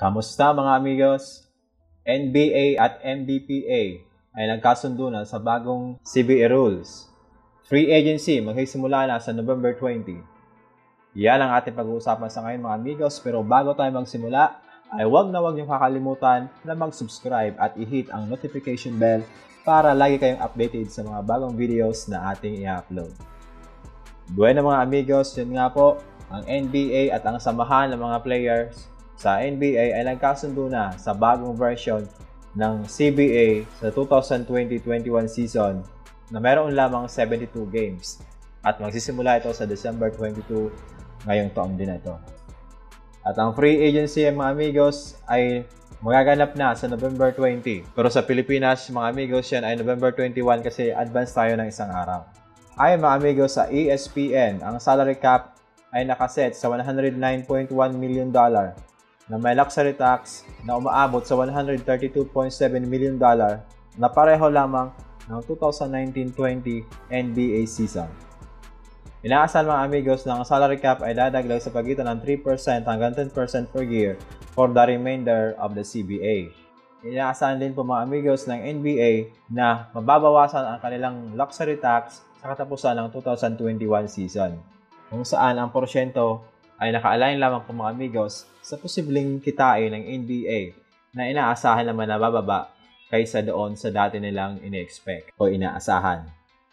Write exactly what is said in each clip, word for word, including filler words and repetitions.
Kamusta mga amigos? N B A at M D P A ay nagkasundo na sa bagong C B A rules. Free agency magsisimula na sa November twentieth. Yan ang ating pag-uusapan sa ngayon mga amigos, pero bago tayo magsimula ay huwag na huwag niyong kakalimutan na mag-subscribe at i-hit ang notification bell para lagi kayong updated sa mga bagong videos na ating i-upload. Bueno mga amigos, yun nga po, ang N B A at ang samahan ng mga players sa N B A ay nagkasundo na sa bagong version ng C B A sa twenty twenty twenty-one season na meron lamang seventy-two games at magsisimula ito sa December twenty-second ngayong taon din ito. At ang free agency mga amigos ay magaganap na sa November twentieth. Pero sa Pilipinas mga amigos yan ay November twenty-first kasi advance tayo ng isang araw. Ayon mga amigos sa E S P N, ang salary cap ay nakaset sa one hundred nine point one million dollars na may luxury tax na umaabot sa one hundred thirty-two point seven million dollars na pareho lamang ng twenty nineteen twenty N B A season. Inaasahan mga amigos na ang salary cap ay dadagdag sa pagitan ng three percent hanggang ten percent per year for the remainder of the C B A. Inaasahan din po mga amigos ng N B A na mababawasan ang kanilang luxury tax sa katapusan ng twenty twenty-one season, kung saan ang porsyento ay naka-align lamang po mga amigos sa posibleng kitain ng N B A na inaasahan naman na bababa kaysa doon sa dati nilang ini-expect o inaasahan.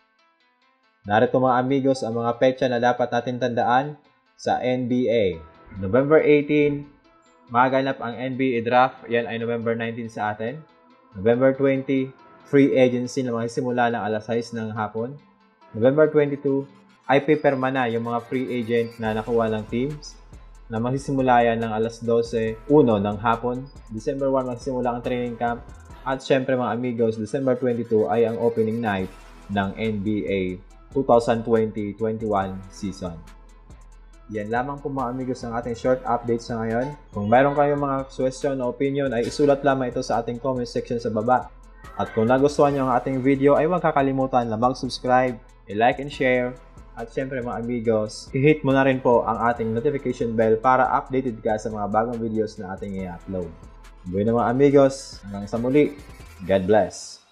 Narito mga amigos ang mga petsa na dapat natin tandaan sa N B A. November eighteenth, maganap ang N B A draft. Yan ay November nineteenth sa atin. November twentieth, free agency na magsisimula ng alas sais ng hapon. November twenty-second, ay pipirma na yung mga free agent na nakuha ng teams na magsisimula yan ng alas dose uno ng hapon. December first magsisimula ang training camp. At syempre mga amigos, December twenty-second ay ang opening night ng N B A twenty twenty twenty-one season. Yan lamang po mga amigos ang ating short update sa ngayon. Kung mayroon kayong mga question o opinion ay isulat lamang ito sa ating comment section sa baba. At kung nagustuhan nyo ang ating video ay huwag kakalimutan na mag-subscribe, i-like and share. At syempre mga amigos, i-hit mo na rin po ang ating notification bell para updated ka sa mga bagong videos na ating i-upload. Buhay na mga amigos, hanggang sa muli, God bless!